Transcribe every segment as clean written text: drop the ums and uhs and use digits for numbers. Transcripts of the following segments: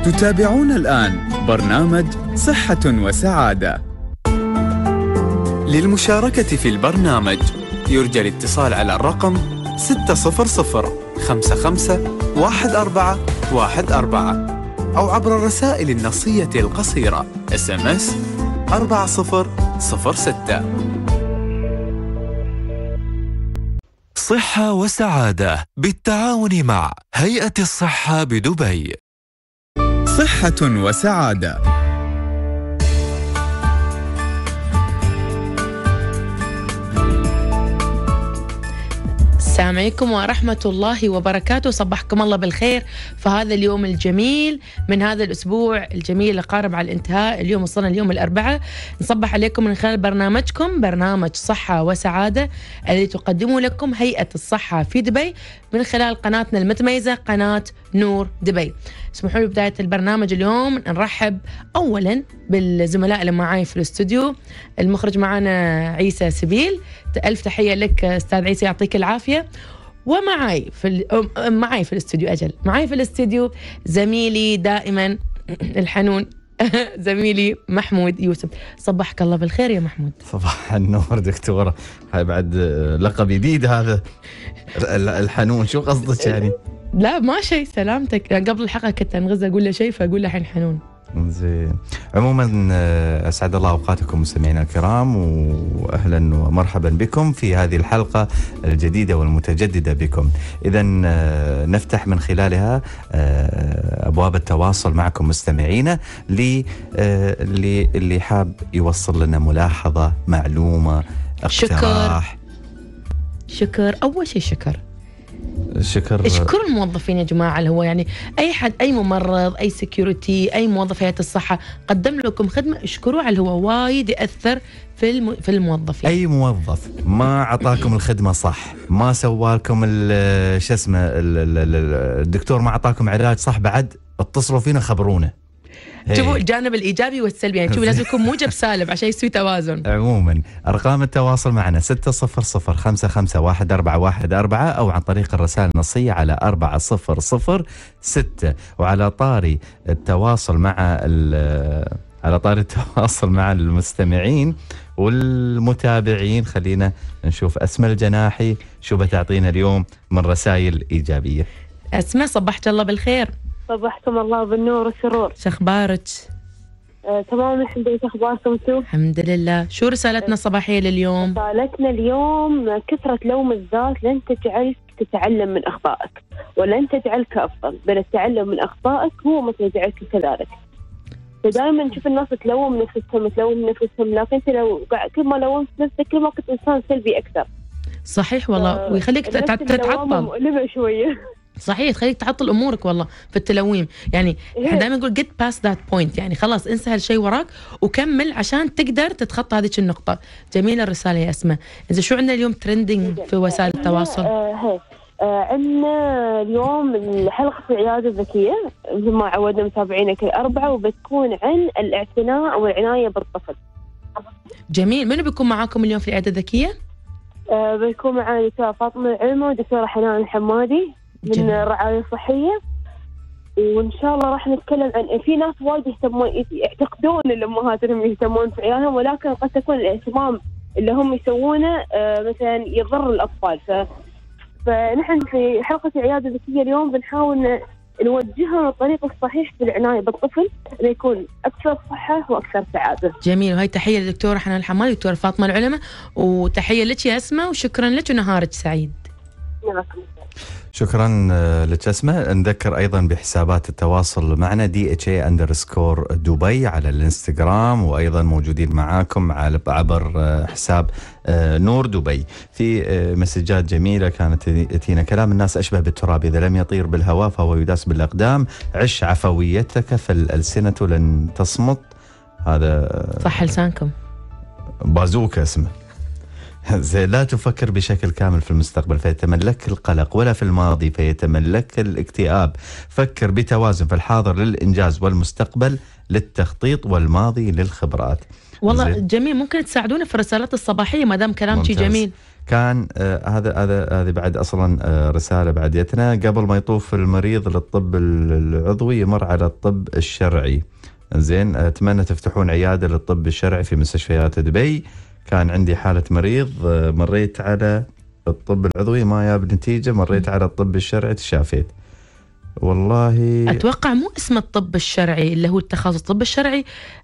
تتابعون الآن برنامج صحة وسعادة. للمشاركة في البرنامج يرجى الاتصال على الرقم 600 55 1414 أو عبر الرسائل النصية القصيرة SMS 4006. صحة وسعادة بالتعاون مع هيئة الصحة بدبي. صحة وسعادة. السلام عليكم ورحمة الله وبركاته. صبحكم الله بالخير في هذا اليوم الجميل من هذا الأسبوع الجميل اللي قارب على الانتهاء. اليوم وصلنا اليوم الأربعاء. نصبح عليكم من خلال برنامجكم برنامج صحة وسعادة الذي تقدمه لكم هيئة الصحة في دبي من خلال قناتنا المتميزة قناة نور دبي. اسمحوا لي بداية البرنامج اليوم نرحب أولا بالزملاء اللي معاي في الاستوديو. المخرج معنا عيسى سبيل، ألف تحية لك أستاذ عيسى يعطيك العافية. ومعاي معاي في الاستوديو معاي في الاستوديو زميلي دائما الحنون زميلي محمود يوسف. صبحك الله بالخير يا محمود. صباح النور دكتورة. هاي بعد لقب جديد هذا الحنون، شو قصدك يعني؟ لا ما شيء، سلامتك. قبل الحلقة كنت أنغز أقول له شيء فأقول له الحين حنون. زين. عموما أسعد الله أوقاتكم مستمعينا الكرام، وأهلا ومرحبا بكم في هذه الحلقة الجديدة والمتجددة بكم. إذا نفتح من خلالها أبواب التواصل معكم مستمعينا اللي حاب يوصل لنا ملاحظة، معلومة، اقتراح. شكر أول شيء شكر اشكروا الموظفين يا جماعة، اللي هو يعني أي حد، أي ممرض، أي سيكيورتي، أي موظف هيئة الصحة قدم لكم خدمة اشكروه على هو وايد يأثر في الموظفين. أي موظف ما عطاكم الخدمة صح، ما سوالكم شو اسمه الدكتور ما عطاكم علاج صح، بعد اتصلوا فينا خبرونا. شوفوا الجانب الإيجابي والسلبي، يعني شوفوا لازم يكون موجب سالب عشان يسوي توازن. عموما أرقام التواصل معنا 600 55 1414 أو عن طريق الرسائل النصية على 4006. وعلى طاري التواصل مع المستمعين والمتابعين، خلينا نشوف أسماء الجناحي شو بتعطينا اليوم من رسائل إيجابية. أسماء صبحت الله بالخير. صبحكم الله بالنور والسرور. شو أخبارك؟ تمام الحمد لله. أخباركم انتم؟ الحمد لله. شو رسالتنا الصباحية لليوم؟ رسالتنا اليوم: كثرة لوم الذات لن تجعلك تتعلم من أخطائك ولن تجعلك أفضل، بل التعلم من أخطائك هو ما سيجعلك كذلك. فدائما نشوف الناس تلوم نفسهم، لكن أنت لو كل ما لومت نفسك كل ما كنت إنسان سلبي أكثر. صحيح والله، ويخليك تتعطل مؤلمة شوية. صحيح، تخليك تعطل امورك والله في التلويم. يعني احنا دائما نقول get past that point، يعني خلاص انسى هالشيء وراك وكمل عشان تقدر تتخطى هذيك النقطة. جميلة الرسالة يا اسماء. إذا شو عندنا اليوم ترندنج في وسائل التواصل؟ عندنا اليوم الحلقة في العيادة الذكية مثل ما عودنا متابعينا كل أربعة، وبتكون عن الاعتناء والعناية بالطفل. جميل. منو بيكون معاكم اليوم في العيادة الذكية؟ بيكون معنا دكتورة فاطمة العلمة ودكتورة حنان الحمادي من الرعاية الصحية. وإن شاء الله راح نتكلم عن في ناس وايد يعتقدون الأمهات إنهم يهتمون في عيالهم، ولكن قد تكون الاهتمام اللي هم يسوونه مثلا يضر الأطفال. فنحن في حلقة العيادة الذكية اليوم بنحاول نوجههم الطريق الصحيح في العناية بالطفل ليكون أكثر صحة وأكثر سعادة. جميل. وهي تحية للدكتورة حنان الحمادي ودكتورة فاطمة العلمة، وتحية لك يا أسماء، وشكرا لك ونهارك سعيد. شكرا لك أسماء. نذكر أيضا بحسابات التواصل معنا DHA_دبي على الانستغرام، وأيضا موجودين معاكم عبر حساب نور دبي. في مسجات جميلة كانت تأتينا: كلام الناس أشبه بالتراب، إذا لم يطير بالهواء فهو يداس بالأقدام، عش عفويتك فالألسنة لن تصمت. هذا صح لسانكم. بازوكا اسمه. لا تفكر بشكل كامل في المستقبل فيتملك القلق، ولا في الماضي فيتملك الاكتئاب. فكر بتوازن، في الحاضر للإنجاز والمستقبل للتخطيط والماضي للخبرات. والله جميل. ممكن تساعدونا في الرسالات الصباحية ما دام كلامك جميل. كان هذه بعد اصلا رساله بعد جتنا. قبل ما يطوف المريض للطب العضوي يمر على الطب الشرعي. زين، اتمنى تفتحون عياده للطب الشرعي في مستشفيات دبي. كان عندي حاله مريض، مريت على الطب العضوي ما جاب نتيجه، مريت على الطب الشرعي تشافيت. والله اتوقع مو اسم الطب الشرعي اللي هو التخصص. الطب الشرعي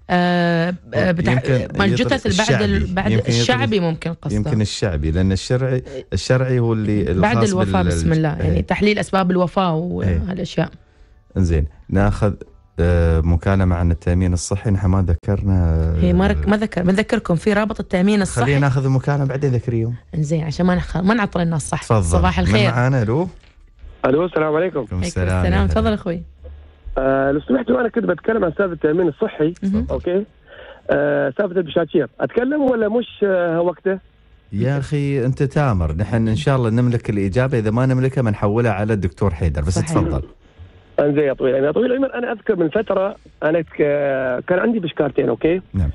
مال الجثث بعد الشعبي ممكن قصده. يمكن الشعبي، لان الشرعي هو اللي بعد الوفاه. بسم الله، يعني تحليل اسباب الوفاه وهالاشياء. زين، ناخذ مكالمه عن التامين الصحي. نحن ما ذكرنا. هي ما ذكركم في رابط التامين الصحي. خلينا ناخذ المكالمه بعدين ذكريهم. زين، عشان ما نعطل الناس. صح. تفضل. صباح الخير. معانا. الو السلام عليكم. عليكم السلام. تفضل اخوي. لو سمحتوا انا كنت بتكلم عن سالفه التامين الصحي. اوكي. سالفه البشاشير اتكلم ولا مش وقته؟ يا اخي انت تامر، نحن ان شاء الله نملك الاجابه، اذا ما نملكها بنحولها على الدكتور حيدر. بس صحيح. تفضل. انزين يا طويل العمر. طويل العمر انا اذكر من فتره انا كان عندي بشكارتين. اوكي. نعم.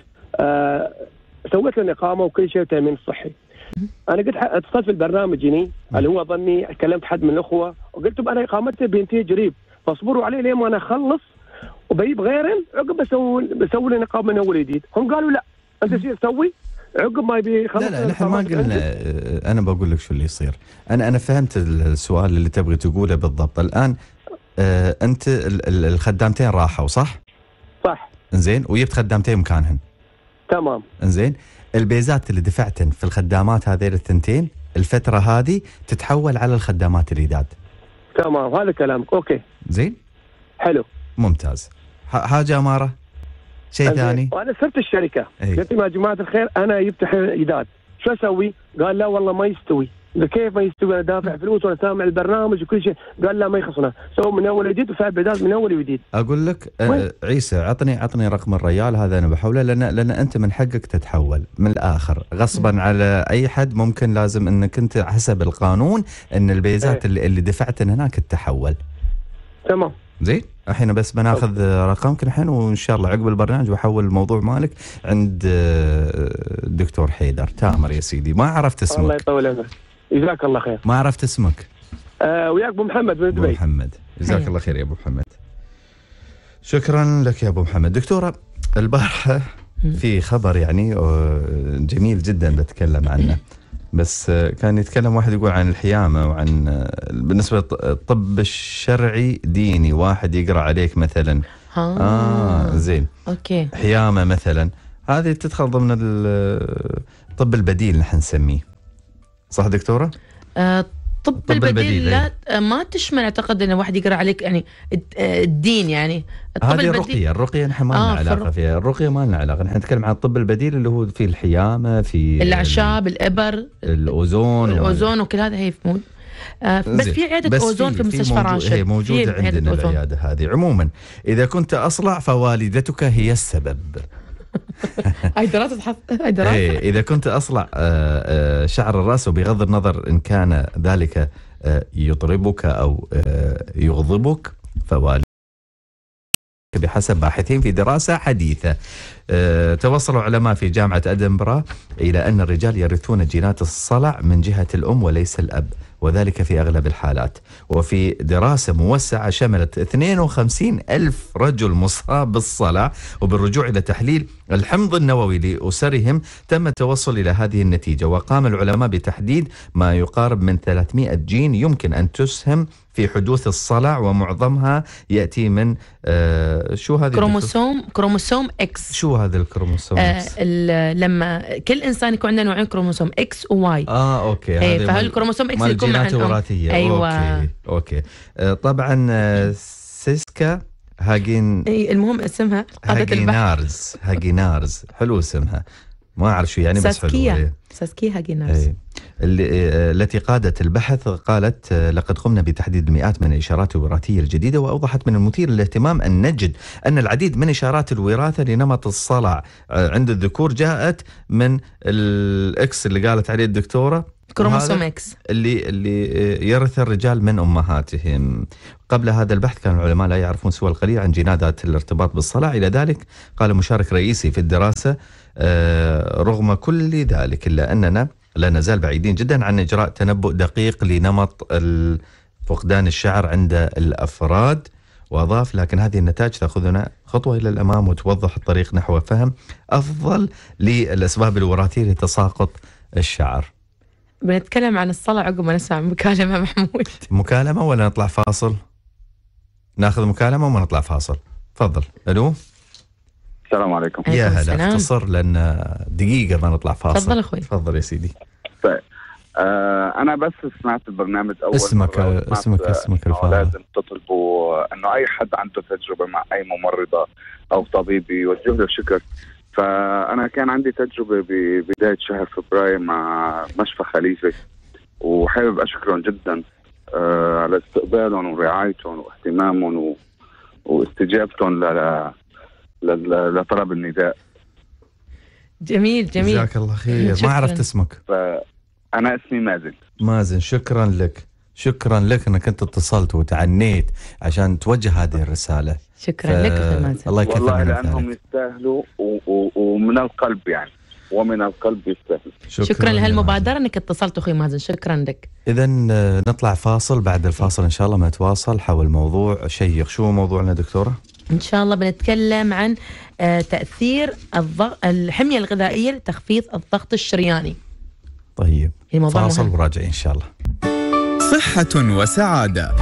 سويت لهم اقامه وكل شيء تامين صحي. انا قلت اتصلت في البرنامج اللي هو ظني كلمت حد من الاخوه وقلت لهم انا اقامتي بينتهي قريب، فاصبروا علي لين ما انا اخلص وبجيب غيرهم عقب بسوي لي اقامه من اول جديد. هم قالوا لا انت شو تسوي عقب ما يبي خلص. لا نحن ما قلنا. انا بقول لك شو اللي يصير. انا فهمت السؤال اللي تبغي تقوله بالضبط. الان انت الخدامتين راحوا صح؟ انزين، وجبت خدامتين مكانهن. تمام. انزين، البيزات اللي دفعتن في الخدامات هذيل الثنتين الفترة هذه تتحول على الخدامات الجداد. تمام، هذا كلامك. اوكي. زين. حلو. ممتاز. حاجة أمارة؟ شيء ثاني؟ وأنا صرت الشركة قلت يا جماعة الخير أنا جبت جداد، شو أسوي؟ قال لا والله ما يستوي. كيف ما يستوي؟ أنا دافع فلوس وأنا سامع البرنامج وكل شيء. قال لا ما يخصنا، سووا من أول جديد وفعل بدال من أول جديد. أقول لك عيسى عطني رقم الريال هذا أنا بحوله، لأن أنت من حقك تتحول من الآخر غصبا على أي حد. ممكن لازم أنك أنت حسب القانون أن البيزات اللي دفعتن هناك تتحول. تمام. زين، الحين بس بناخذ رقمك الحين وإن شاء الله عقب البرنامج بحول الموضوع مالك عند الدكتور حيدر. تامر يا سيدي، ما عرفت اسمك. الله يطول عمرك. جزاك الله خير. ما عرفت اسمك. وياك ابو محمد من دبي. ابو محمد، جزاك الله خير يا ابو محمد. شكرا لك يا ابو محمد. دكتورة، البارحة في خبر يعني جميل جدا بتكلم عنه، بس كان يتكلم واحد يقول عن الحيامة وعن بالنسبة للطب الشرعي ديني، واحد يقرأ عليك مثلا زين اوكي حيامة مثلا، هذه تدخل ضمن الطب البديل نحن نسميه، صح دكتورة؟ طب البديل لا ما تشمل، اعتقد ان واحد يقرا عليك يعني الدين يعني. هذه الرقية نحن ما لنا علاقة فيها. الرقية ما لنا علاقة، نحن نتكلم عن الطب البديل اللي هو في الحيامة، في الأعشاب، الإبر، الأوزون وكل هذا هي موجود. بس في عيادة أوزون في مستشفى راشد موجودة عندنا العيادة هذه. عموما إذا كنت أصلع فوالدتك هي السبب. هاي دراسة إذا كنت أصلع شعر الرأس، وبغض النظر إن كان ذلك يطربك أو يغضبك، فوالدتك بحسب باحثين في دراسة حديثة توصلوا علماء في جامعة أدنبرا إلى أن الرجال يرثون جينات الصلع من جهة الأم وليس الأب، وذلك في أغلب الحالات. وفي دراسة موسعة شملت 52,000 رجل مصاب بالصلع، وبالرجوع إلى تحليل الحمض النووي لأسرهم تم التوصل إلى هذه النتيجة. وقام العلماء بتحديد ما يقارب من 300 جين يمكن أن تسهم في حدوث الصلع، ومعظمها يأتي من شو هذه كروموسوم إكس. شو هذا الكروموسوم إكس؟ لما كل إنسان يكون عنده نوعين كروموسوم إكس وواي. أوكي. فهالكروموسوم إكس يكون مع الوراثية. أيوة. أوكي. طبعا سيسكا المهم اسمها هاجينارز حلو اسمها، ما أعرف شو يعني بس حلو. ساسكيا هاجينارز التي قادت البحث قالت لقد قمنا بتحديد المئات من الإشارات الوراثية الجديدة، وأوضحت من المثير للاهتمام أن نجد أن العديد من إشارات الوراثة لنمط الصلع عند الذكور جاءت من الإكس اللي قالت عليه الدكتورة، كروموسوم إكس اللي يرث الرجال من أمهاتهم. قبل هذا البحث كان العلماء لا يعرفون سوى القليل عن جينات الارتباط بالصلع. إلى ذلك قال مشارك رئيسي في الدراسة رغم كل ذلك إلا أننا لا نزال بعيدين جدا عن إجراء تنبؤ دقيق لنمط فقدان الشعر عند الأفراد. وأضاف: لكن هذه النتائج تأخذنا خطوة إلى الأمام وتوضح الطريق نحو فهم أفضل للأسباب الوراثية لتساقط الشعر. بنتكلم عن الصلع عقب ما نسمع مكالمة محمود. مكالمة ولا نطلع فاصل؟ ناخذ مكالمة وما نطلع فاصل. تفضل. ألو. السلام عليكم. يا هلا، اختصر لأن دقيقة ما نطلع فاصل. تفضل أخوي. تفضل يا سيدي. طيب أنا بس سمعت البرنامج أول اسمك الفاضل. لازم تطلبوا إنه أي حد عنده تجربة مع أي ممرضة أو طبيب يوجه له شكر. فأنا كان عندي تجربة ببداية شهر فبراير مع مشفى خليفة، وحابب أشكرهم جدا على استقبالهم ورعايتهم واهتمامهم واستجابتهم لطلب النداء. جميل. جزاك الله خير. ما عرفت اسمك. أنا اسمي مازن. شكرا لك أنك أنت اتصلت وتعنيت عشان توجه هذه الرسالة. شكرا لك أخي مازن. الله يكثر والله من لأنهم ذلك. يستاهلوا ومن القلب يعني، ومن القلب يستاهلوا. شكرا لهالمبادرة أنك اتصلت أخي مازن. شكرا لك. إذا نطلع فاصل، بعد الفاصل إن شاء الله نتواصل حول موضوع شيق. شو موضوعنا دكتورة؟ إن شاء الله بنتكلم عن تأثير الحمية الغذائية لتخفيض الضغط الشرياني. طيب فاصل مهم. وراجع إن شاء الله. صحة وسعادة.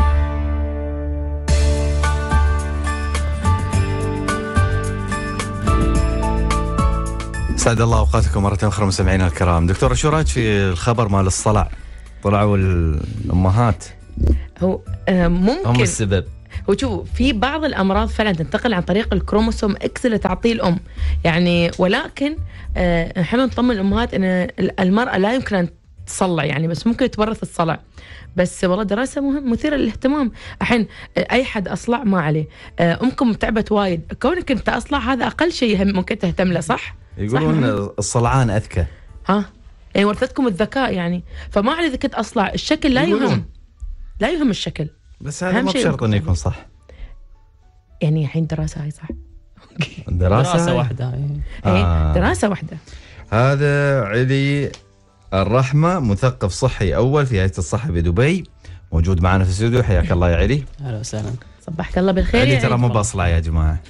سعد الله أوقاتكم مرة أخرى مستمعينا الكرام. دكتورة شو رأيك في الخبر مال الصلع؟ طلعوا الأمهات هو ممكن هم السبب. هو شوف، في بعض الأمراض فعلا تنتقل عن طريق الكروموسوم إكس اللي تعطيه الأم يعني، ولكن نحن نطمن الأمهات أن المرأة لا يمكن أن تصلع يعني، بس ممكن تورث الصلع. بس والله دراسة مثيرة للاهتمام. الحين أي حد أصلع ما عليه، أمكم تعبت وايد، كونك أنت أصلع هذا أقل شيء ممكن تهتم له. صح؟ يقولون الصلعان أذكى. يعني ورثتكم الذكاء يعني، فما علي إذا كنت أصلع، الشكل لا يهم الشكل. بس هذا مو بشرط انه يكون صح يعني. الحين دراسة هاي صح. دراسة واحدة. دراسة واحدة. هذا علي الرحمة، مثقف صحي أول في هيئة الصحة بدبي، موجود معنا في الاستوديو. حياك الله يا علي. أهلا وسهلا. صبحك الله بالخير. علي ترى مو بصلع يا جماعة.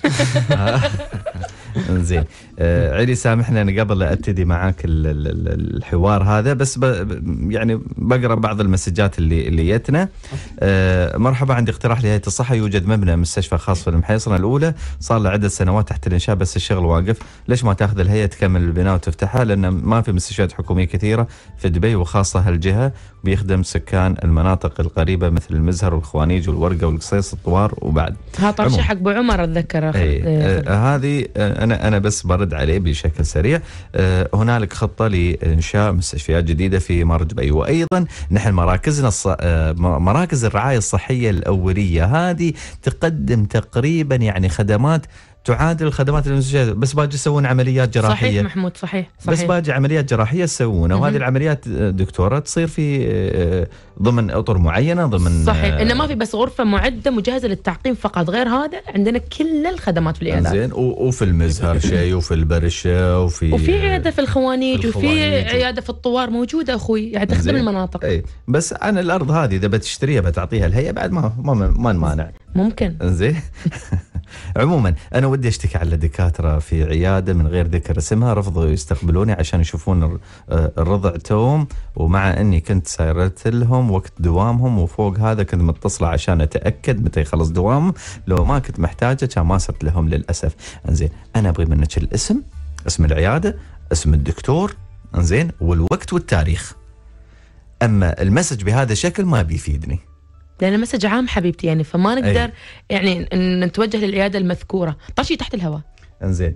زين. علي سامحنا أنا قبل لا أبتدي معاك الحوار هذا، بس يعني بقرأ بعض المسجات اللي جتنا. مرحبا، عندي اقتراح لهيئة الصحة. يوجد مبنى مستشفى خاص في المحيصنة الأولى، صار له عدة سنوات تحت الإنشاء بس الشغل واقف. ليش ما تأخذ الهيئة تكمل البناء وتفتحها؟ لأن ما في مستشفيات حكومية كثيرة في دبي، وخاصة هالجهة بيخدم سكان المناطق القريبة مثل المزهر والخوانيج والورقة والقصيص الطوار. وبعد ها طرشة حق ابو عمر اتذكر. هذه انا بس برد عليه بشكل سريع. هنالك خطة لإنشاء مستشفيات جديدة في إمارة دبي، وأيضا نحن مراكزنا مراكز الرعاية الصحية الأولية هذه تقدم تقريبا يعني خدمات تعادل الخدمات المستشفيات، بس باجي يسوون عمليات جراحية. صحيح محمود، صحيح. بس باجي عمليات جراحية يسوونها، وهذه العمليات دكتورة تصير في ضمن أطر معينة ضمن. صحيح، إنه ما في بس غرفة معدة مجهزة للتعقيم فقط، غير هذا عندنا كل الخدمات في العيادات. زين. وفي المزهر شيء، وفي البرشة، وفي عيادة في الخوانيج، وفي عيادة في الطوار موجودة أخوي، يعني تخدم المناطق. بس أنا الأرض هذه إذا بتشتريها بتعطيها الهيئة بعد ما نمانع. ممكن. زين. عموما أنا ودي أشتكي على دكاترة في عيادة من غير ذكر اسمها رفضوا يستقبلوني عشان يشوفون الرضع توم، ومع أني كنت سايرت لهم وقت دوامهم، وفوق هذا كنت متصلة عشان أتأكد متى يخلص دوامهم. لو ما كنت محتاجة كان ما صرت لهم للأسف. انزين أنا أبغي منك الاسم، اسم العيادة، اسم الدكتور، انزين، والوقت والتاريخ. أما المسج بهذا الشكل ما بيفيدني، لأن المسج عام حبيبتي يعني، فما نقدر يعني نتوجه للعيادة المذكورة. طشي تحت الهواء. انزين.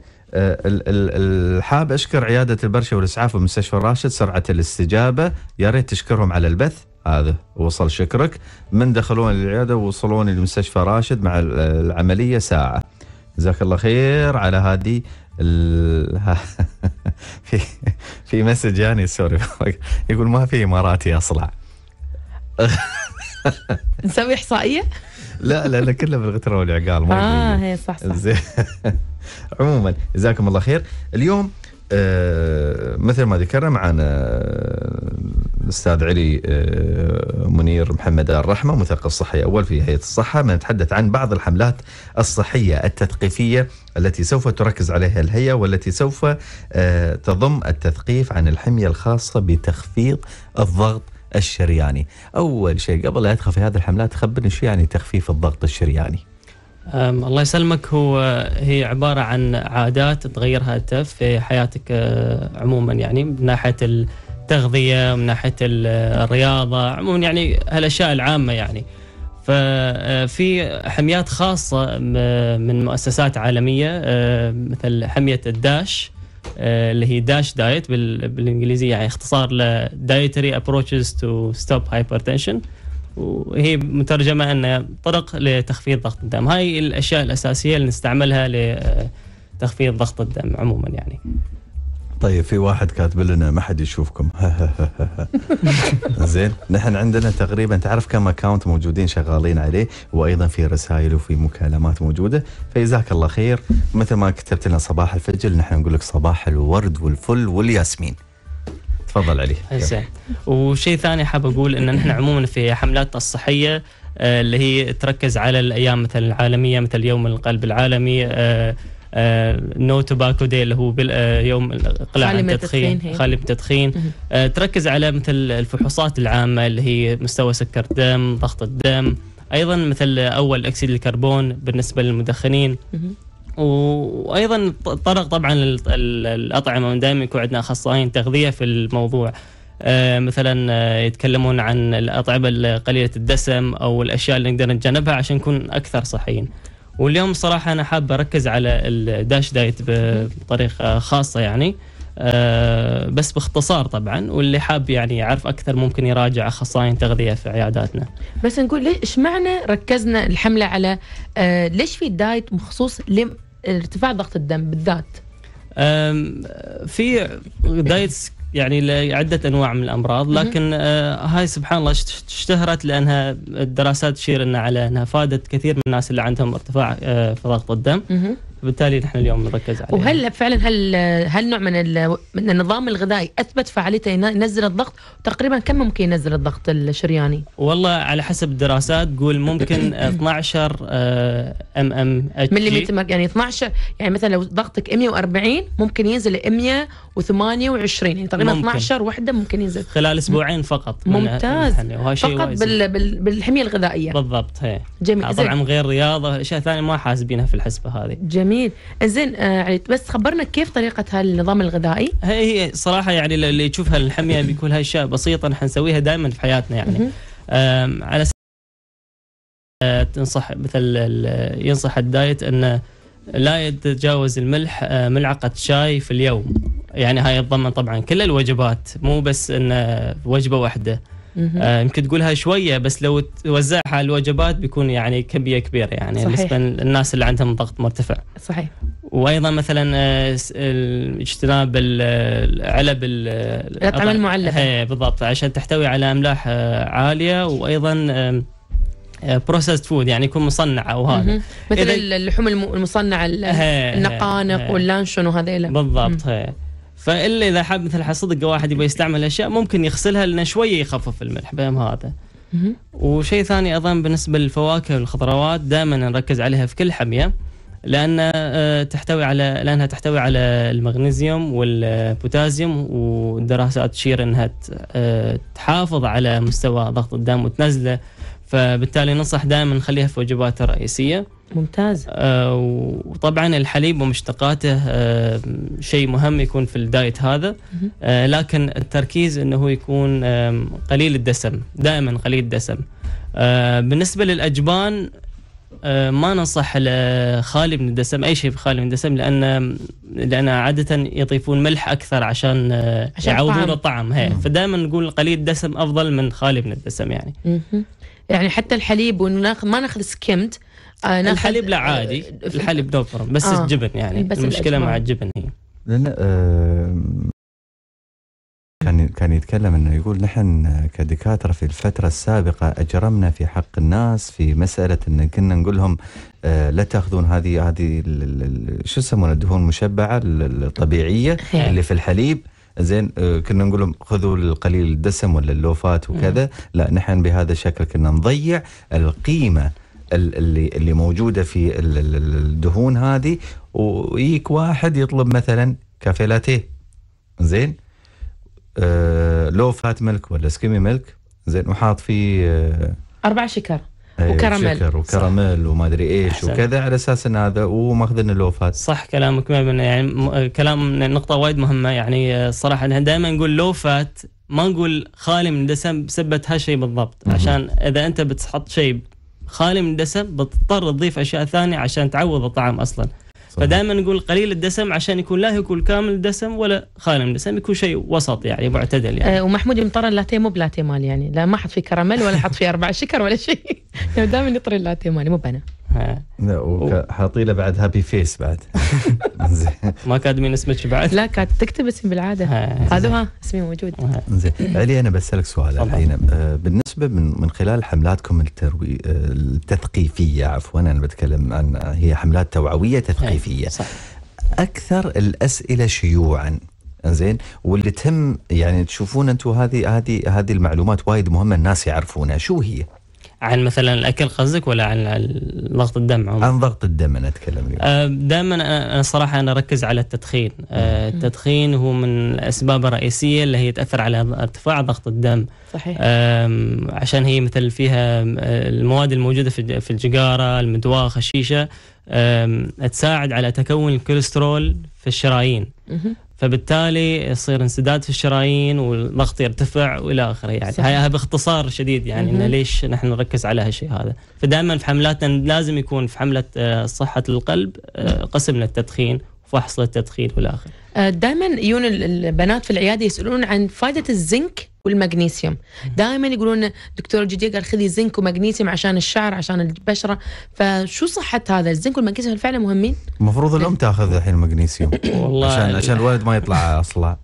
الحاب أشكر عيادة البرشة والإسعاف ومستشفى راشد سرعة الاستجابة، يا ريت تشكرهم على البث هذا. وصل شكرك. من دخلون العيادة وصلوني لمستشفى راشد مع العملية ساعة. جزاك الله خير على هذه في مسج يعني سوري يقول ما في إماراتي أصلع. نسوي إحصائية؟ لا كله بالغترة والعقال. هي صح. عموما جزاكم الله خير. اليوم مثل ما ذكرنا معنا الأستاذ علي منير محمد الرحمة، مثقف صحي أول في هيئة الصحة. بنتحدث عن بعض الحملات الصحية التثقيفية التي سوف تركز عليها الهيئة، والتي سوف تضم التثقيف عن الحمية الخاصة بتخفيض الضغط الشرياني. أول شيء قبل لا أدخل في هذه الحملات، خبرني شو يعني تخفيف الضغط الشرياني؟ الله يسلمك. هي عبارة عن عادات تغيرها أنت في حياتك عموما، يعني من ناحية التغذية، من ناحية الرياضة عموما، يعني هالأشياء العامة يعني. ففي حميات خاصة من مؤسسات عالمية مثل حمية الداش اللي هي داش دايت بالإنجليزية، يعني اختصار ل Dietary Approaches to Stop Hypertension، وهي مترجمة أن طرق لتخفيض ضغط الدم. هاي الأشياء الأساسية اللي نستعملها لتخفيض ضغط الدم عموما يعني. طيب في واحد كاتب لنا ما حد يشوفكم. زين، نحن عندنا تقريبا تعرف كم اكاونت موجودين شغالين عليه، وايضا في رسائل وفي مكالمات موجوده، فجزاك الله خير. مثل ما كتبت لنا صباح الفجر، نحن نقول لك صباح الورد والفل والياسمين. تفضل علي. زين. وشيء ثاني حاب اقول ان نحن عموما في حملات الصحيه اللي هي تركز على الايام مثل العالميه، مثل يوم القلب العالمي، نو توباكو دي اللي هو يوم الإقلاع عن التدخين، خالي من التدخين. تركز على مثل الفحوصات العامة اللي هي مستوى سكر الدم، ضغط الدم، أيضا مثل أول أكسيد الكربون بالنسبة للمدخنين. وأيضا طرق طبعا الأطعمة، دائما يكون عندنا أخصائيين تغذية في الموضوع، مثلا يتكلمون عن الأطعمة قليلة الدسم أو الأشياء اللي نقدر نتجنبها عشان نكون أكثر صحيين. واليوم صراحة أنا حاب أركز على الداش دايت بطريقة خاصة يعني، بس باختصار طبعا، واللي حاب يعني يعرف أكثر ممكن يراجع أخصائيين تغذية في عياداتنا. بس نقول ليش معنى ركزنا الحملة على ليش في دايت مخصوص لارتفاع ضغط الدم بالذات؟ في دايتس يعني لعدة أنواع من الأمراض، لكن هاي سبحان الله اشتهرت لأنها الدراسات تشير إنها على أنها فادت كثير من الناس اللي عندهم ارتفاع في ضغط الدم، بالتالي نحن اليوم نركز عليها. وهل فعلا هل نوع من النظام الغذائي أثبت فعاليته ينزل الضغط؟ تقريبا كم ممكن ينزل الضغط الشرياني؟ والله على حسب الدراسات تقول ممكن 12 مليمتر، يعني 12، يعني مثلا لو ضغطك 140 ممكن ينزل 128، يعني تقريبا 12 وحده ممكن ينزل خلال اسبوعين فقط. ممتاز. فقط بالحميه الغذائيه. بالضبط. هي جميل. طبعا غير رياضه، اشياء ثانيه ما حاسبينها في الحسبه هذه. جميل. زين علي، بس خبرنا كيف طريقه هالنظام الغذائي؟ هي صراحه يعني اللي يشوفها الحميه بيقول هاي اشياء بسيطه نحن نسويها دائما في حياتنا يعني. على تنصح ينصح الدايت انه لا يتجاوز الملح ملعقه شاي في اليوم، يعني هاي يتضمن طبعا كل الوجبات، مو بس انه وجبه واحده. يمكن تقولها شويه، بس لو توزعها على الوجبات بيكون يعني كميه كبيره يعني بالنسبه للناس اللي عندهم ضغط مرتفع. صحيح. وايضا مثلا اجتناب علب الاطعمه المعلبه، بالضبط، عشان تحتوي على املاح عاليه، وايضا بروسيسد فود يعني يكون مصنع، وهذا مثل اللحوم المصنعه، النقانق واللانشون وهذيلا. بالضبط. فإلا إذا حاب مثل حصدق واحد يبغى يستعمل أشياء ممكن يغسلها لأنه شوية يخفف الملح بهم هذا. وشيء ثاني أيضا بالنسبة للفواكه والخضروات دائما نركز عليها في كل حمية، لأنها تحتوي على المغنيسيوم والبوتاسيوم، والدراسات تشير أنها تحافظ على مستوى ضغط الدم وتنزله، فبالتالي ننصح دائما نخليها في وجبات الرئيسية. ممتاز. وطبعا الحليب ومشتقاته شيء مهم يكون في الدايت هذا، لكن التركيز انه يكون قليل الدسم، دائما قليل الدسم. بالنسبة للأجبان ما ننصح خالي من الدسم، أي شيء خالي من الدسم، لأن عادة يضيفون ملح أكثر عشان يعوضون الطعم. فدائما نقول قليل الدسم أفضل من خالي من الدسم يعني. يعني حتى الحليب ما ناخذ سكيمت، الحليب لا عادي، الحليب نو بروبلم، بس الجبن يعني بس المشكلة مع الجبن هي. لأن كان يتكلم انه يقول نحن كدكاتره في الفتره السابقه اجرمنا في حق الناس في مساله ان كنا نقول لهم لا تاخذون هذه شو يسمونها الدهون المشبعه الطبيعيه اللي في الحليب، زين كنا نقول لهم خذوا القليل الدسم ولا اللوفات وكذا. لا، نحن بهذا الشكل كنا نضيع القيمة اللي موجودة في الدهون هذه. ويك واحد يطلب مثلا كافيه لاتيه، زين لو فات ملك ولا سكيمي ملك، زين وحاط فيه 4 شكر وكراميل، شكر وكراميل وما ادري ايش وكذا، على اساس ان هذا وماخذين اللوفات. صح كلامك، يعني كلام نقطة وايد مهمة. يعني صراحة دائما نقول لوفات، ما نقول خالي من الدسم بسبة هالشيء بالضبط. عشان اذا انت بتحط شيء خالي من الدسم بتضطر تضيف اشياء ثانية عشان تعوض الطعم اصلا. فدائما نقول قليل الدسم عشان يكون لا يكون كامل الدسم ولا خالي من الدسم، يكون شيء وسط يعني معتدل يعني. ومحمود يمطر اللاتيه مو بلاتيه مالي يعني، لا ما حط فيه كراميل ولا حط فيه 4 شكر ولا شيء. دائما يطري اللاتيه مالي مو بنا. لا وحاطي له بعد هابي فيس بعد. ما كاتبين اسمك بعد؟ لا كانت تكتب اسمي بالعاده. هذا اسمي موجود. زين علي، انا بسالك سؤال الحين. بالنسبه من خلال حملاتكم التثقيفيه، عفوا انا بتكلم عن هي حملات توعويه تثقيفيه. صح. اكثر الاسئله شيوعا، زين، واللي تهم يعني تشوفون انتم هذه المعلومات وايد مهمه الناس يعرفونها، شو هي؟ عن مثلا الاكل قصدك ولا عن ضغط الدم؟ عن ضغط الدم انا اتكلم اليوم. دائما انا صراحه انا اركز على التدخين. التدخين هو من الاسباب الرئيسيه اللي هي تاثر على ارتفاع ضغط الدم. صحيح. عشان هي مثل فيها المواد الموجوده في الجقاره، المدواخ، الشيشه، تساعد على تكون الكوليسترول في الشرايين. فبالتالي يصير انسداد في الشرايين والضغط يرتفع والى اخره. يعني هاي باختصار شديد يعني إن ليش نحن نركز على هالشيء هذا. فدائما في حملاتنا لازم يكون في حمله صحه القلب قسم للتدخين وفحص للتدخين والى اخره. دائما يجون البنات في العياده يسالون عن فائده الزنك والمغنيسيوم. دائما يقولون دكتور جديد قال خذي زنك ومغنيسيوم عشان الشعر عشان البشره، فشو صحه هذا الزنك والمغنيسيوم؟ فعلا مهمين؟ المفروض الام تاخذ الحين المغنيسيوم والله عشان الولد ما يطلع اصلع.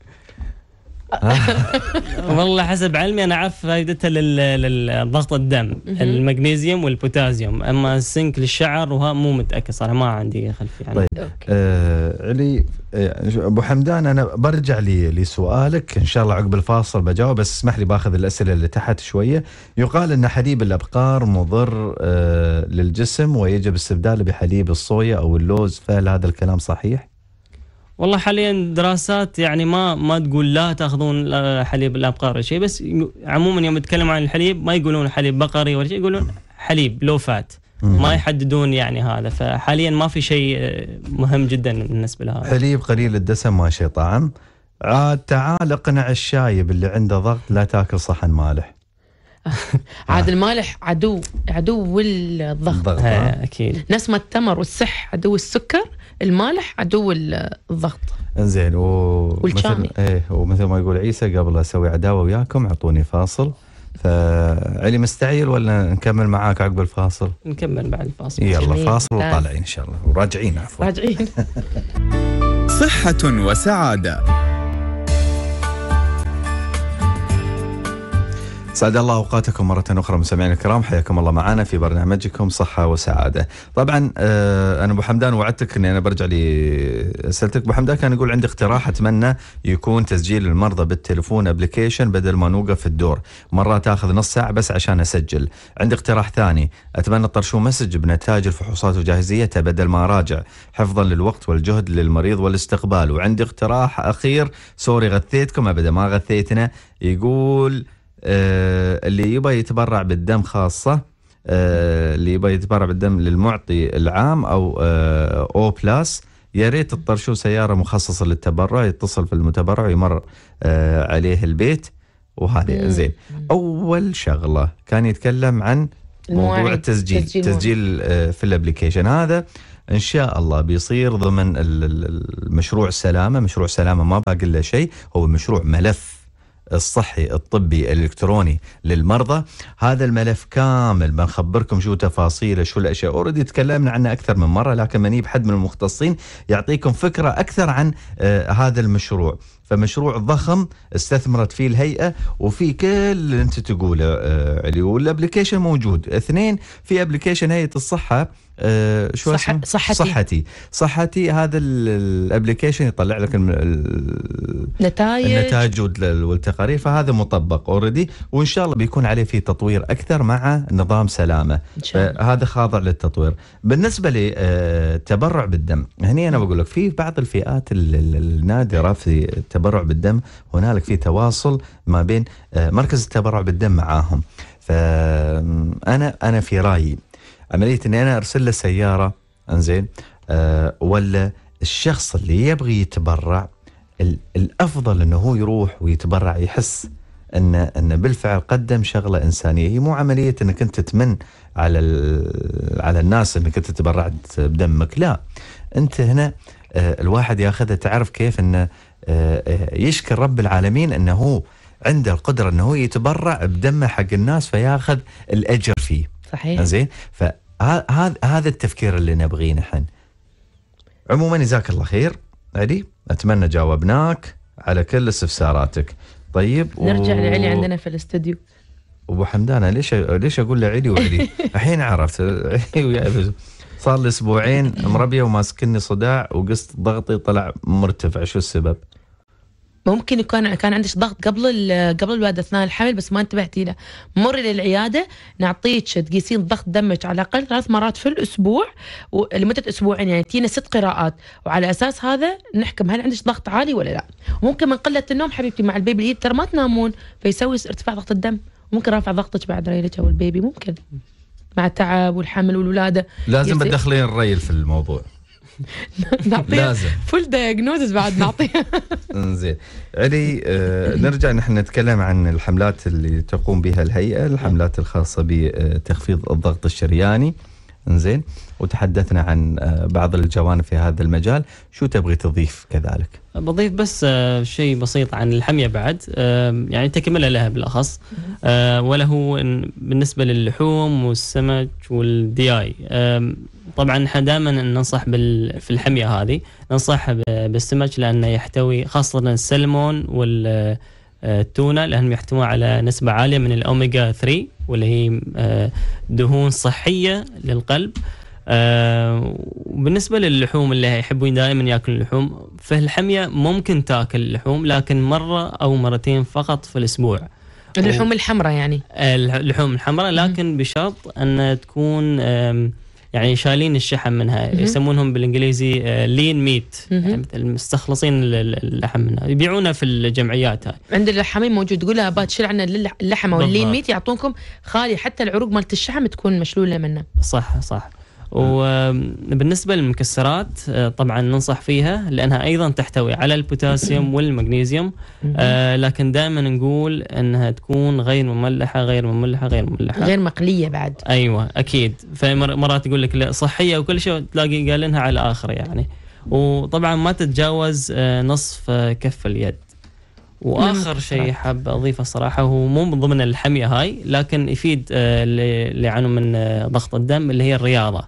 والله حسب علمي انا اعرف فائدتها للضغط الدم، المغنيسيوم والبوتاسيوم. اما الزنك للشعر وها مو متاكد صراحه، ما عندي خلفيه عنه. طيب علي ابو حمدان، انا برجع لسؤالك ان شاء الله عقب الفاصل بجاوب، بس اسمح لي باخذ الاسئله اللي تحت شويه. يقال ان حليب الابقار مضر للجسم ويجب استبداله بحليب الصويا او اللوز، فهل هذا الكلام صحيح؟ والله حاليا دراسات يعني ما تقول لا تاخذون حليب الابقار ولا شيء، بس عموما يوم يتكلموا عن الحليب ما يقولون حليب بقري ولا شيء، يقولون حليب لو فات. ما يحددون يعني هذا. فحاليا ما في شيء مهم جدا بالنسبه لهذا. حليب قليل الدسم ما شيء طعم. عاد تعال اقنع الشايب اللي عنده ضغط لا تاكل صحن مالح. عاد المالح عدو الضغط. اكيد. نفس ما التمر والسح عدو السكر، المالح عدو الضغط. انزين والشامي. ومثل ما يقول عيسى قبل اسوي عداوه وياكم اعطوني فاصل. فعلي مستعجل ولا نكمل معاك عقب الفاصل؟ نكمل بعد الفاصل. يلا فاصل وطالعين ان شاء الله وراجعين. عفوا راجعين. صحة وسعادة. سعد الله أوقاتكم مرة أخرى مستمعينا الكرام، حياكم الله معنا في برنامجكم صحة وسعادة. طبعا أنا أبو حمدان وعدتك أني أنا برجع لأسئلتك. أبو حمدان كان يقول عندي اقتراح، أتمنى يكون تسجيل المرضى بالتليفون أبليكيشن بدل ما نوقف في الدور، مرات تأخذ نص ساعة بس عشان أسجل. عندي اقتراح ثاني، أتمنى طرشوا مسج بنتائج الفحوصات وجاهزيتها بدل ما أراجع، حفظا للوقت والجهد للمريض والاستقبال. وعندي اقتراح أخير، سوري غثيتكم أبدا ما غثيتنا، يقول اللي يبغى يتبرع بالدم خاصة، اللي يبغى يتبرع بالدم للمعطي العام أو بلاس، يا ريت تطرشوا سيارة مخصصة للتبرع، يتصل في المتبرع ويمر عليه البيت. وهذا زين. أول شغلة كان يتكلم عن موضوع تسجيل في الابليكيشن هذا. إن شاء الله بيصير ضمن المشروع السلامة. مشروع سلامة ما باقي له شيء، هو مشروع ملف الصحي الطبي الإلكتروني للمرضى. هذا الملف كامل بنخبركم شو تفاصيله، شو الأشياء. أوريدي تكلمنا عنه أكثر من مرة، لكن منيب حد من المختصين يعطيكم فكرة أكثر عن هذا المشروع. فمشروع ضخم استثمرت فيه الهيئة وفي كل اللي أنت تقوله علي، والابليكيشن موجود. 2 في ابليكيشن هيئة الصحة شو اسمه؟ صحتي. هذا الابليكيشن يطلع لك النتائج والتقارير، فهذا مطبق اوريدي، وان شاء الله بيكون عليه فيه تطوير اكثر مع نظام سلامه، فهذا خاضع للتطوير. بالنسبه للتبرع بالدم، هني انا بقول لك في بعض الفئات النادره في التبرع بالدم هنالك في تواصل ما بين مركز التبرع بالدم معاهم. فانا في رايي عملية أني أنا أرسل له سيارة، أنزين، ولا الشخص اللي يبغي يتبرع الأفضل أنه هو يروح ويتبرع، يحس أن بالفعل قدم شغلة إنسانية. هي مو عملية أنك أنت تمن على الناس أنك أنت تبرعت بدمك، لا، أنت هنا الواحد ياخذها، تعرف كيف أنه يشكر رب العالمين أنه هو عنده القدرة أنه هو يتبرع بدمه حق الناس فياخذ الأجر فيه. صحيح. زين، فهذا التفكير اللي نبغيه نحن. عموما جزاك الله خير علي، اتمنى جاوبناك على كل استفساراتك. طيب، نرجع لعلي عندنا في الاستوديو. ابو حمدان، ليش اقول له علي وعلي؟ الحين عرفت صار لي اسبوعين مربيه وماسكني صداع وقست ضغطي طلع مرتفع، شو السبب؟ ممكن يكون كان عندك ضغط قبل الولاده اثناء الحمل بس ما انتبهتي له. مري للعياده، نعطيك تقيسين ضغط دمك على الاقل 3 مرات في الاسبوع لمده اسبوعين، يعني تينا 6 قراءات، وعلى اساس هذا نحكم هل عندك ضغط عالي ولا لا. وممكن من قله النوم حبيبتي مع البيبي الجديد ترى ما تنامون فيسوي ارتفاع ضغط الدم، ممكن رافع ضغطك بعد ريلك او البيبي، ممكن مع التعب والحمل والولاده. لازم تدخلين الريل في الموضوع. لازم فول دايجنوزز بعد نعطيها. زين علي، نرجع نحن نتكلم عن الحملات اللي تقوم بها الهيئة، الحملات الخاصة بتخفيض الضغط الشرياني. زين، وتحدثنا عن بعض الجوانب في هذا المجال، شو تبغي تضيف كذلك؟ بضيف بس شيء بسيط عن الحمية بعد، يعني تكملة لها بالأخص، وله بالنسبة للحوم والسمك والدياي. طبعا احنا دائما ننصح في الحمية هذه ننصح بالسمك لأنه يحتوي خاصة السلمون والتونة، لأنهم يحتوون على نسبة عالية من الأوميجا 3 واللي هي دهون صحية للقلب. وبالنسبة للحوم اللي يحبون دائما يأكلون اللحوم، في الحمية ممكن تأكل اللحوم لكن مرة أو مرتين فقط في الأسبوع. اللحوم الحمراء، يعني اللحوم الحمراء، لكن بشرط أن تكون يعني شايلين الشحم منها، يسمونهم بالإنجليزي لين ميت، يعني مستخلصين اللحم منها، يبيعونها في الجمعيات. هاي عند اللحامين موجود، تقول لها باتشيل عنا اللحم او اللين ميت يعطونكم خالي، حتى العروق مالت الشحم تكون مشلولة منه. صح. وبالنسبة للمكسرات طبعا ننصح فيها لأنها أيضا تحتوي على البوتاسيوم والمغنيسيوم، لكن دائما نقول أنها تكون غير مملحة غير مقلية بعد. أيوة أكيد، فمرات يقول لك صحية وكل شيء تلاقي قالنها على آخر يعني. وطبعا ما تتجاوز نصف كف اليد. واخر شيء حاب اضيفه صراحه، هو مو من ضمن الحميه هاي لكن يفيد اللي يعانون من ضغط الدم، اللي هي الرياضه.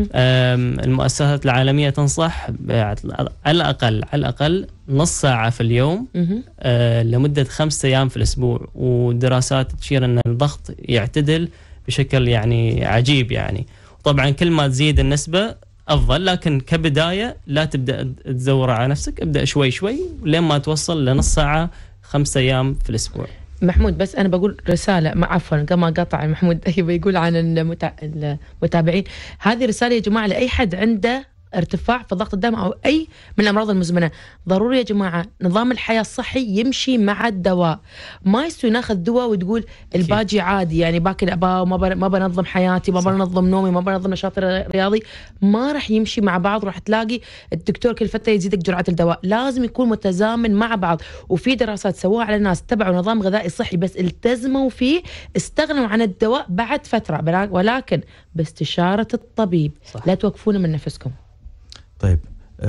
المؤسسات العالميه تنصح على الاقل نص ساعه في اليوم لمده 5 أيام في الاسبوع، ودراسات تشير ان الضغط يعتدل بشكل يعني عجيب يعني. طبعا كل ما تزيد النسبه افضل، لكن كبدايه لا تبدا تزور على نفسك، ابدا شوي لين ما توصل لنص ساعه 5 أيام في الاسبوع. محمود، بس انا بقول رساله، عفوا قبل ما قطع محمود يقول عن المتابعين، هذه رساله يا جماعه لاي حد عنده ارتفاع في ضغط الدم او اي من الامراض المزمنه. ضروري يا جماعه نظام الحياه الصحي يمشي مع الدواء، ما يستوي ناخذ دواء وتقول الباجي عادي، يعني باكل ابا وما بنظم حياتي، ما بنظم نومي، ما بنظم نشاطي الرياضي، ما راح يمشي مع بعض. راح تلاقي الدكتور كل فتره يزيدك جرعه الدواء، لازم يكون متزامن مع بعض. وفي دراسات سووها على الناس تبعوا نظام غذائي صحي بس التزموا فيه، استغنوا عن الدواء بعد فتره، ولكن باستشاره الطبيب. لا توقفون من نفسكم. طيب،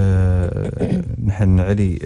نحن علي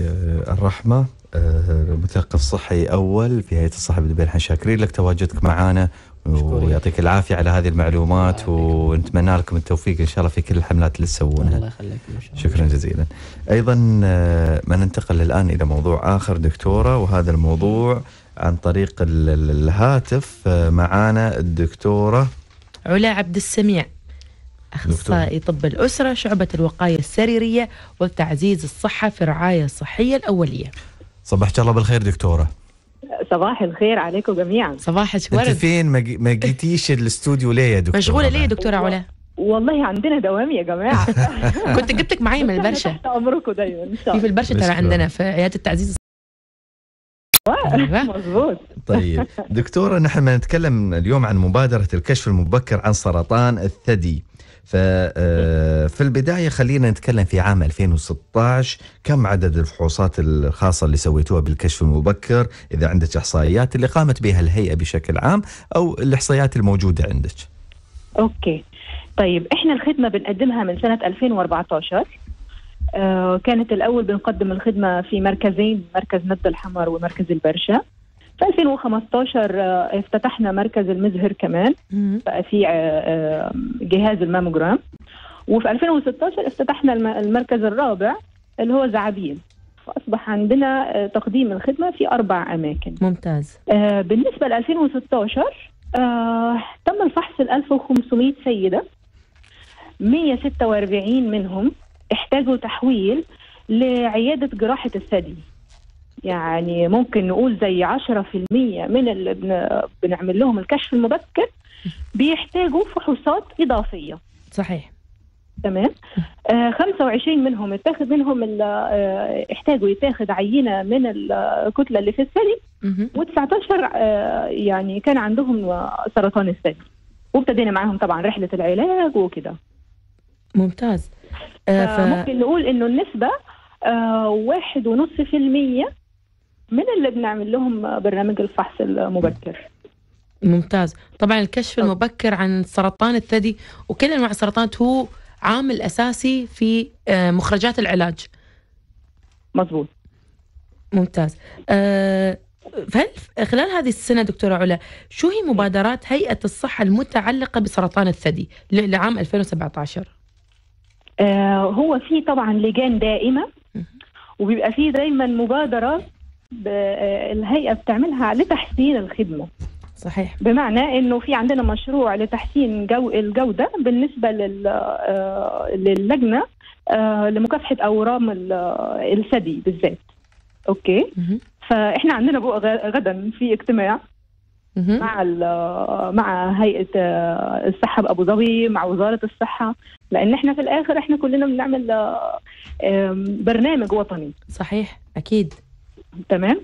الرحمة، مثقف صحي أول في هيئة الصحة بدبي، نحن شاكرين لك تواجدك معنا ويعطيك العافية على هذه المعلومات، ونتمنى لكم التوفيق إن شاء الله في كل الحملات اللي تسوونها. الله يخليك. شكرا جزيلا. أيضا ما ننتقل الآن إلى موضوع آخر دكتورة، وهذا الموضوع عن طريق الهاتف. معانا الدكتورة علا عبد السميع، أخصائي طب الأسرة، شعبة الوقاية السريرية وتعزيز الصحة في الرعاية الصحية الأولية. صباحك الله بالخير دكتورة. صباح الخير عليكم جميعا. صباحك انت ورد. فين؟ ما جيتيش الاستوديو ليه يا دكتورة؟ مشغولة ليه يا دكتورة علا؟ والله عندنا دوام يا جماعة. كنت جبتك معي من البرشا. تحت أمركم دايما إن شاء في الله. البرشا ترى عندنا في عيادة التعزيز. مظبوط. طيب دكتورة، نحن نتكلم اليوم عن مبادرة الكشف المبكر عن سرطان الثدي. ففي البداية خلينا نتكلم في عام 2016 كم عدد الفحوصات الخاصة اللي سويتوها بالكشف المبكر، إذا عندك إحصائيات اللي قامت بها الهيئة بشكل عام أو الإحصائيات الموجودة عندك. أوكي طيب، إحنا الخدمة بنقدمها من سنة 2014. كانت الأول بنقدم الخدمة في مركزين، مركز ند الحمر ومركز البرشا. في 2015 افتتحنا مركز المزهر كمان، بقى في جهاز الماموجرام. وفي 2016 افتتحنا المركز الرابع اللي هو زعابيل، فأصبح عندنا تقديم الخدمة في 4 أماكن. ممتاز. بالنسبة ل 2016 تم الفحص 1500 سيدة، 146 منهم احتاجوا تحويل لعيادة جراحة الثدي. يعني ممكن نقول زي 10% من اللي بنعمل لهم الكشف المبكر بيحتاجوا فحوصات إضافية. صحيح. تمام. 25 منهم اتاخد منهم احتاجوا يتاخد عينة من الكتلة اللي في الثدي، و19 يعني كان عندهم سرطان الثدي، وابتدينا معهم طبعا رحلة العلاج وكده. ممتاز. ممكن نقول انه النسبة 1.5% من اللي بنعمل لهم برنامج الفحص المبكر. ممتاز. طبعا الكشف المبكر عن سرطان الثدي وكل انواع السرطانات هو عامل اساسي في مخرجات العلاج. مظبوط. ممتاز. هل خلال هذه السنة دكتورة علا شو هي مبادرات هيئة الصحة المتعلقة بسرطان الثدي لعام 2017؟ هو في طبعا لجان دائمة، وبيبقى فيه دايما مبادرات الهيئة بتعملها لتحسين الخدمة. صحيح. بمعنى انه في عندنا مشروع لتحسين الجودة بالنسبة للجنة لمكافحة أورام الثدي بالذات. اوكي. فاحنا عندنا غدا في اجتماع مع هيئة الصحة بأبو ظبي مع وزارة الصحة، لأن احنا في الآخر احنا كلنا بنعمل برنامج وطني. صحيح أكيد. تمام.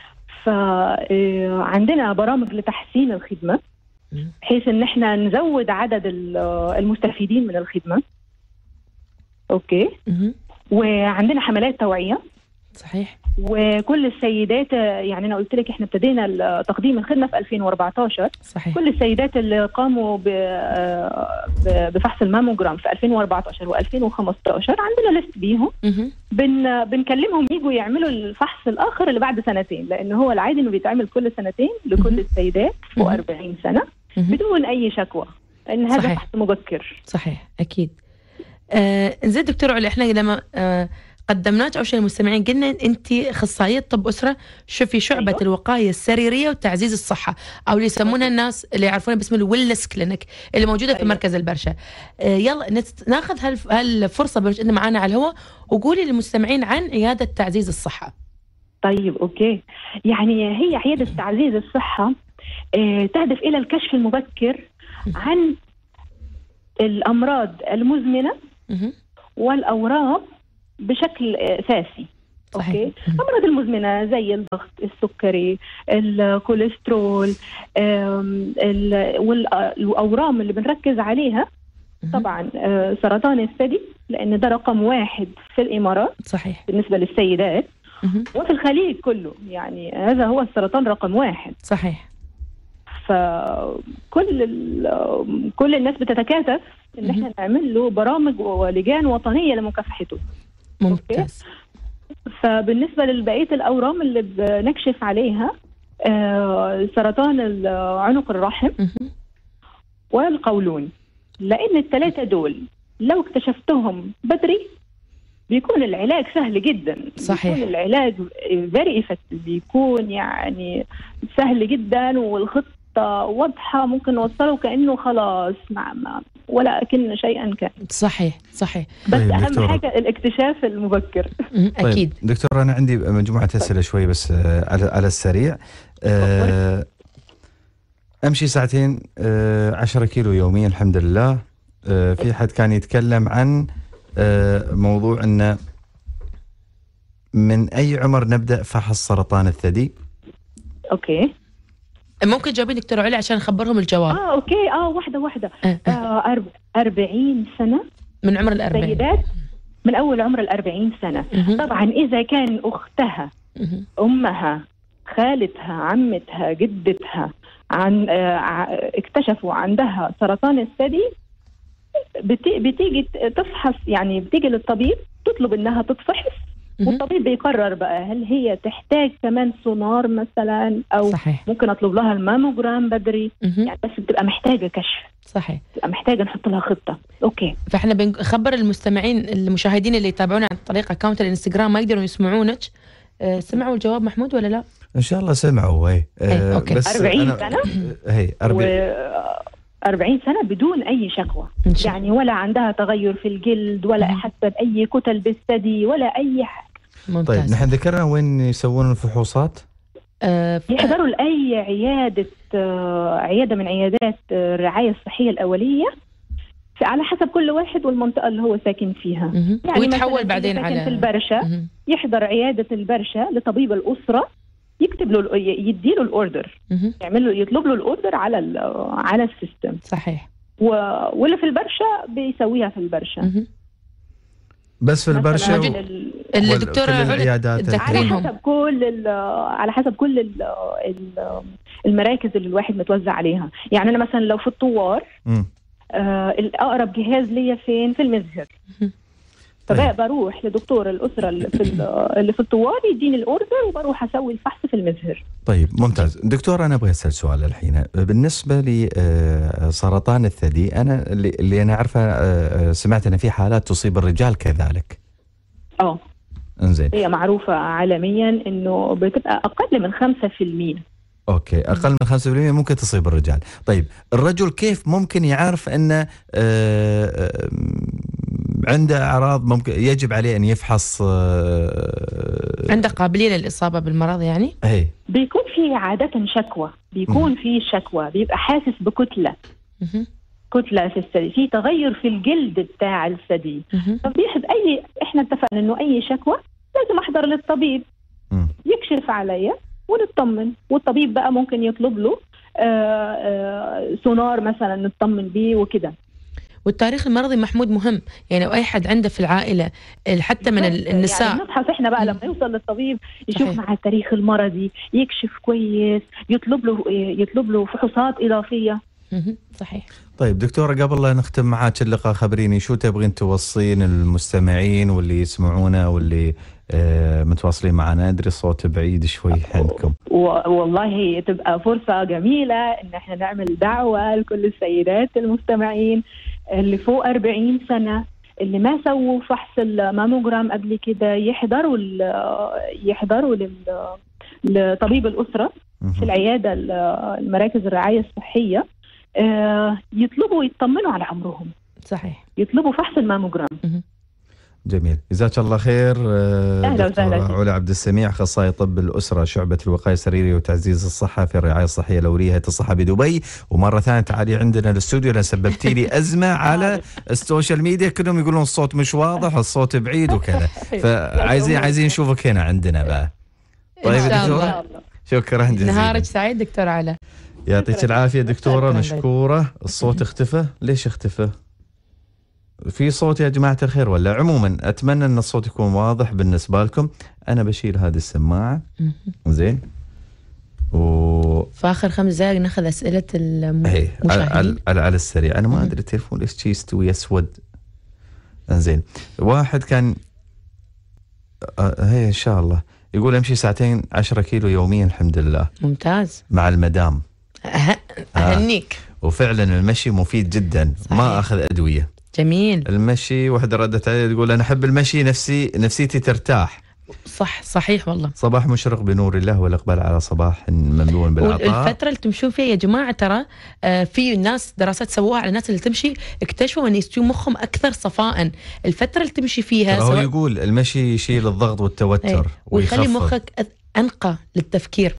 فعندنا برامج لتحسين الخدمة بحيث ان احنا نزود عدد المستفيدين من الخدمة. اوكي. وعندنا حملات توعية. صحيح. وكل السيدات، يعني أنا قلت لك إحنا ابتدينا تقديم الخدمة في 2014. صحيح. كل السيدات اللي قاموا بفحص الماموجرام في 2014 و2015 عندنا لست بيهم. بنكلمهم يجوا يعملوا الفحص الآخر اللي بعد 2 سنين، لأن هو العادي إنه بيتعمل كل 2 سنين لكل السيدات فوق 40 سنة بدون أي شكوى، لأن هذا فحص مبكر. صحيح أكيد. زين دكتور علا، إحنا لما قدمناك أول شيء للمستمعين قلنا أنت أخصائية طب أسرة في شعبة أيوة. الوقاية السريرية وتعزيز الصحة، أو اللي يسمونها الناس اللي يعرفونها باسم الويلنس كلينيك اللي موجودة أيوة. في مركز البرشا. يلا ناخذ هالفرصة بما أننا معانا على الهواء، وقولي للمستمعين عن عيادة تعزيز الصحة. طيب أوكي. يعني هي عيادة تعزيز الصحة تهدف إلى الكشف المبكر عن الأمراض المزمنة والأورام بشكل أساسي. أوكي. الأمراض المزمنة زي الضغط، السكري، الكوليسترول، والأورام اللي بنركز عليها طبعا سرطان الثدي، لأن ده رقم 1 في الإمارات. صحيح. بالنسبة بالنسبة للسيدات وفي الخليج كله، يعني هذا هو السرطان رقم 1. صحيح. فكل الناس بتتكاتف إن احنا نعمل له برامج ولجان وطنية لمكافحته. ممتاز. فبالنسبة لبقية الأورام اللي بنكشف عليها سرطان عنق الرحم والقولون، لأن الثلاثة دول لو اكتشفتهم بدري بيكون العلاج سهل جدا. صحيح. بيكون العلاج very effective، بيكون يعني سهل جدا، والخطة واضحة، ممكن نوصله كأنه خلاص ولا أكن شيئا كان. صحيح صحيح. بس طيب أهم دكتورة. حاجة الاكتشاف المبكر. أكيد. طيب دكتور، أنا عندي مجموعة أسئلة شوي بس على السريع. أمشي ساعتين 10 كيلو يوميا الحمد لله. في حد كان يتكلم عن موضوع أن من أي عمر نبدأ فحص سرطان الثدي؟ أوكي. ممكن تجاوبين دكتور علي عشان نخبرهم الجواب؟ أوكي. واحدة. 40 سنة من عمر 40. سيدات من أول عمر 40 سنة. طبعا إذا كان أختها، أمها، خالتها، عمتها، جدتها اكتشفوا عندها سرطان الثدي، بتيجي تفحص، يعني بتيجي للطبيب تطلب إنها تتفحص، والطبيب بيقرر بقى هل هي تحتاج كمان سونار مثلا، أو صحيح. ممكن أطلب لها الماموجرام بدري. يعني بس بتبقى محتاجة كشف. صحيح. بتبقى محتاجة نحط لها خطة. أوكي. فإحنا بنخبر المستمعين المشاهدين اللي يتابعونا عن طريق أكاونت الإنستغرام ما يقدروا يسمعونك. سمعوا الجواب محمود ولا لا؟ إن شاء الله سمعوا. أوكي. بس 40 سنة. 40 سنة بدون أي شكوى، يعني ولا عندها تغير في الجلد، ولا حتى بأي كتل بالثدي، ولا أي حاجة. ممتاز. طيب نحن ذكرنا وين يسوون الفحوصات؟ يحضروا لأي عيادة من عيادات الرعاية الصحية الأولية، على حسب كل واحد والمنطقة اللي هو ساكن فيها. يعني ويتحول بعدين على في البرشة، يحضر عيادة البرشة لطبيب الأسرة، يكتب له يديله الأوردر، يطلب له الأوردر على السيستم. صحيح. واللي في البرشة بيسويها في البرشة. بس في البرشة الدكتورة العيادات على حسب كل المراكز اللي الواحد متوزع عليها. يعني أنا مثلا لو في الطوار، الأقرب جهاز ليا فين؟ في المزهر. فبقى بروح لدكتور الأسرة اللي في الطوار، يديني الأوردر وبروح أسوي الفحص في المزهر. طيب ممتاز. دكتور، أنا أبغى أسأل سؤال الحين بالنسبة لسرطان الثدي. أنا اللي أنا عارفة، سمعت أن في حالات تصيب الرجال كذلك. إنزين. هي معروفة عالميا إنه بتبقى أقل من 5%. أوكي، أقل من 5% ممكن تصيب الرجال. طيب الرجل كيف ممكن يعرف أنه عنده أعراض ممكن يجب عليه أن يفحص؟ عنده قابلية للإصابة بالمرض يعني؟ بيكون في عادة شكوى، بيبقى حاسس بكتلة في الثدي، في تغير في الجلد بتاع الثدي. فبيحب إحنا اتفقنا إنه أي شكوى لازم أحضر للطبيب يكشف عليا ونطمن، والطبيب بقى ممكن يطلب له سونار مثلا نطمن بيه وكده. والتاريخ المرضي محمود مهم، يعني أي حد عنده في العائلة حتى من النساء، يعني نبحث إحنا بقى لما يوصل للطبيب يشوف مع التاريخ المرضي، يكشف كويس، يطلب له فحوصات إضافية. صحيح. طيب دكتورة، قبل لا نختم معاك اللقاء، خبريني شو تبغين توصين المستمعين واللي يسمعونا واللي متواصلين معنا؟ أدري الصوت بعيد شوي عندكم. والله تبقى فرصة جميلة إن احنا نعمل دعوة لكل السيدات المستمعين اللي فوق 40 سنة اللي ما سووا فحص الماموجرام قبل كده، يحضروا لطبيب الأسرة في العيادة المراكز الرعاية الصحية، يطلبوا يطمنوا على عمرهم. صحيح. يطلبوا فحص الماموجرام. جميل، جزاك الله خير. دكتورة علا عبد السميع، أخصائي طب الأسرة، شعبة الوقاية السريرية وتعزيز الصحة في الرعاية الصحية الأولية، هيئة الصحة بدبي. ومرة ثانية تعالي عندنا الاستوديو، لأن سببتي لي أزمة على السوشيال ميديا، كلهم يقولون الصوت مش واضح، الصوت بعيد وكذا، فعايزين نشوفك هنا عندنا بقى. طيب دكتورة، شكرا جزيلا. نهارك سعيد دكتورة علا. يعطيك العافية دكتورة، مشكورة. الصوت اختفى، ليش اختفى؟ في صوت يا جماعة الخير ولا؟ عموما أتمنى أن الصوت يكون واضح بالنسبة لكم. أنا بشيل هذه السماعة. زين. فآخر 5 دقائق ناخذ أسئلة المشاهدين على السريع. أنا ما أدري التليفون ليش شي يستوي أسود. زين. واحد كان هي إن شاء الله يقول امشي 2 كيلو يوميا الحمد لله. ممتاز. مع المدام. اهنيك. وفعلا المشي مفيد جدا. صحيح. ما اخذ ادويه. جميل. المشي وحده ردت علي تقول انا احب المشي، نفسيتي ترتاح. صحيح والله. صباح مشرق بنور الله والاقبال على صباح مملوء بالعطاء. الفتره اللي تمشون فيها يا جماعه ترى في ناس دراسات سووها على الناس اللي تمشي، اكتشفوا ان يستوي مخهم اكثر صفاء الفتره اللي تمشي فيها. هو يقول المشي يشيل الضغط والتوتر ويخلي مخك انقى للتفكير.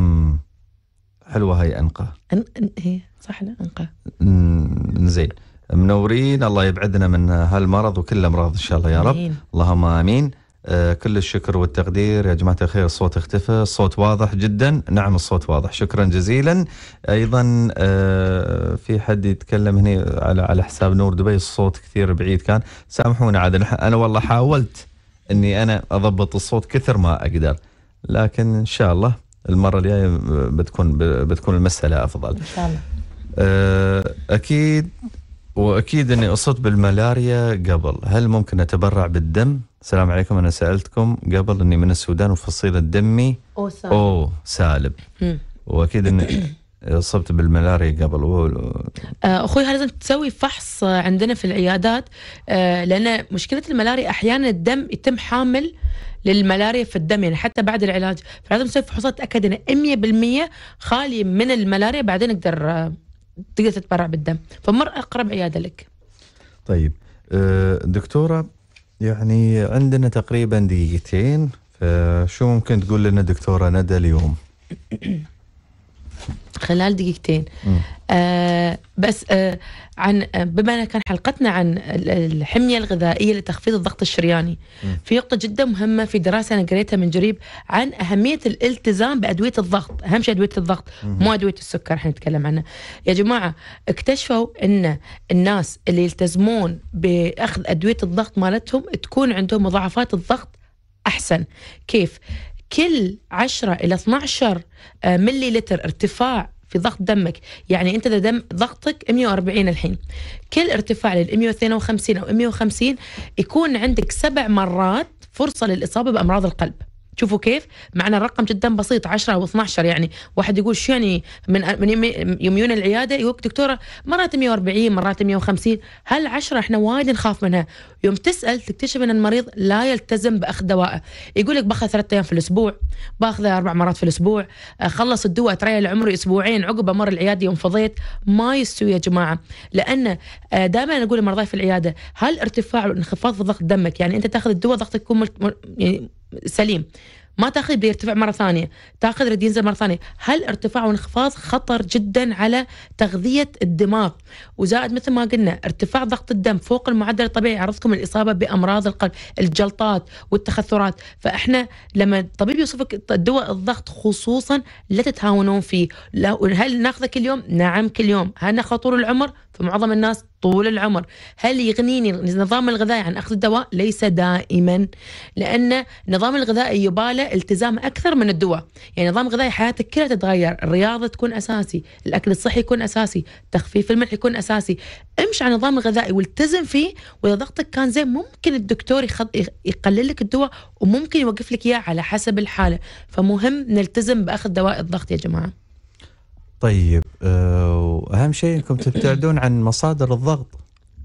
حلوه هاي انقى. هي صح لا انقى. زين، منورين، الله يبعدنا من هالمرض وكل الامراض ان شاء الله يا رب. اللهم امين. كل الشكر والتقدير يا جماعة الخير. الصوت اختفى، الصوت واضح جدا. نعم الصوت واضح، شكرا جزيلا. أيضا في حد يتكلم هنا على حساب نور دبي، الصوت كثير بعيد كان، سامحونا عاد. أنا والله حاولت أني أنا أضبط الصوت كثر ما أقدر، لكن إن شاء الله المرة الجاية بتكون المسألة أفضل إن شاء الله. أكيد وأكيد أني أصبت بالملاريا قبل، هل ممكن أتبرع بالدم؟ السلام عليكم، أنا سألتكم قبل أني من السودان وفصيل الدمي سالب. وأكيد أني أصبت بالملاريا قبل. أخوي لازم تسوي فحص عندنا في العيادات، لأن مشكلة الملاريا أحيانا الدم يتم حامل للملاريا في الدم، يعني حتى بعد العلاج، فلازم تسوي فحوصات تأكد أنه 100% خالي من الملاريا، بعدين تقدر تتبرع بالدم، فمر أقرب عيادة لك. طيب دكتورة، يعني عندنا تقريبا دقيقتين، فشو ممكن تقول لنا دكتورة ندى اليوم؟ خلال دقيقتين. بس عن بما أن كان حلقتنا عن الحمية الغذائية لتخفيض الضغط الشرياني، في نقطة جدا مهمة في دراسة أنا قريتها من جريب عن أهمية الالتزام بأدوية الضغط. أهم شيء أدوية الضغط، مو أدوية السكر احنا نتكلم عنها يا جماعة. اكتشفوا أن الناس اللي يلتزمون بأخذ أدوية الضغط مالتهم تكون عندهم مضاعفات الضغط أحسن. كيف؟ كل 10 إلى 12 ملي لتر ارتفاع في ضغط دمك، يعني أنت إذا دم ضغطك 140 الحين، كل ارتفاع لل 152 أو 150 يكون عندك 7 مرات فرصة للإصابة بأمراض القلب. شوفوا كيف معنا الرقم جدا بسيط، 10 أو 12. يعني واحد يقول شو يعني من يوميون العيادة يقول دكتورة مرات 140 مرات 150، هل 10 احنا وايد نخاف منها. يوم تسأل تكتشف ان المريض لا يلتزم بأخذ دوائه، يقول لك باخذ 3 أيام في الأسبوع، باخذه 4 مرات في الأسبوع، خلص الدواء تريح لعمره 2 أسبوع، عقب مر العيادة يوم فضيت. ما يستوي يا جماعة، لأن دائما نقول للمرضى في العيادة هل ارتفاع وانخفاض في ضغط دمك، يعني أنت تاخذ الدواء ضغطك يكون يعني سليم، ما تاخذ بيرتفع مرة ثانية، تاخذ رد ينزل مرة ثانية، هل ارتفاع وانخفاض خطر جدا على تغذية الدماغ. وزائد مثل ما قلنا ارتفاع ضغط الدم فوق المعدل الطبيعي يعرضكم الإصابة بأمراض القلب، الجلطات والتخثرات. فإحنا لما الطبيب يوصفك دواء الضغط خصوصا لا تتهاونون فيه. هل ناخذه كل يوم؟ نعم كل يوم. هل ناخذه طول العمر؟ فمعظم الناس طول العمر. هل يغنيني النظام الغذائي عن أخذ الدواء؟ ليس دائما، لأن النظام الغذائي يباله التزام أكثر من الدواء. يعني نظام غذائي حياتك كلها تتغير، الرياضة تكون أساسي، الأكل الصحي يكون أساسي، تخفيف الملح يكون أساسي. امشي على النظام الغذائي والتزم فيه، وإذا ضغطك كان زين ممكن الدكتور يقلل لك الدواء وممكن يوقف لك إياه على حسب الحالة. فمهم نلتزم بأخذ دواء الضغط يا جماعة. طيب أهم شيء أنكم تبتعدون عن مصادر الضغط.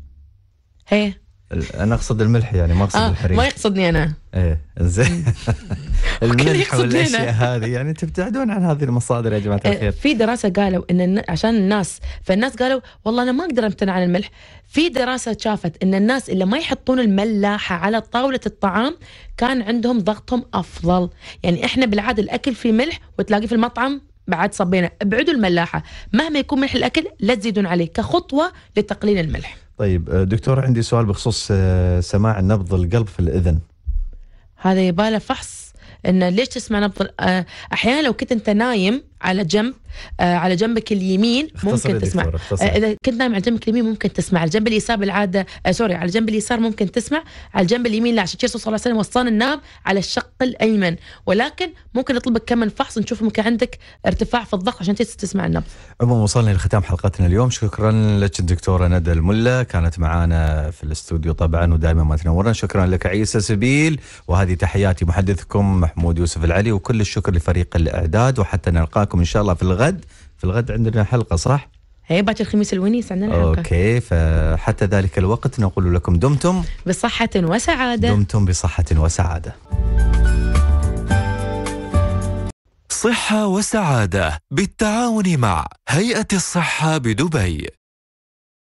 هي أنا أقصد الملح، يعني ما أقصد الحريق. ما يقصدني أنا. إيه زين. الملح والأشياء هذه يعني تبتعدون عن هذه المصادر يا جماعة الخير. في دراسة قالوا إن عشان الناس، فالناس قالوا والله أنا ما أقدر أمتنع عن الملح. في دراسة شافت إن الناس اللي ما يحطون الملاحة على طاولة الطعام كان عندهم ضغطهم أفضل. يعني إحنا بالعادة الأكل فيه ملح وتلاقيه في المطعم بعد صبينا، ابعدوا الملاحة، مهما يكون ملح الأكل لا تزيدون عليه كخطوة لتقليل الملح. طيب دكتور، عندي سؤال بخصوص سماع نبض القلب في الأذن. هذا يباله فحص، إن ليش تسمع نبض أحيانا لو كنت أنت نايم على جنب، على جنبك اليمين ممكن تسمع. اذا كنت نايم على جنبك اليمين ممكن تسمع، على الجنب اليسار بالعاده سوري على الجنب اليسار ممكن تسمع، على الجنب اليمين لا، عشان كذا الرسول صلى الله عليه وسلم وصانا ننام على الشق الايمن. ولكن ممكن نطلبك كم من فحص نشوف ممكن عندك ارتفاع في الضغط عشان تسمع النبض. عموما وصلنا لختام حلقتنا اليوم. شكرا لك الدكتوره ندى الملا، كانت معانا في الاستوديو طبعا ودائما ما تنورنا. شكرا لك عيسى سبيل، وهذه تحياتي محدثكم محمود يوسف العلي، وكل الشكر لفريق الاعداد. وحتى نلقاكم ان شاء الله في الغد عندنا حلقه صح؟ هي باكر الخميس الونيس عندنا حلقه. اوكي، فحتى ذلك الوقت نقول لكم دمتم بصحه وسعاده. دمتم بصحه وسعاده. صحة وسعادة بالتعاون مع هيئة الصحة بدبي.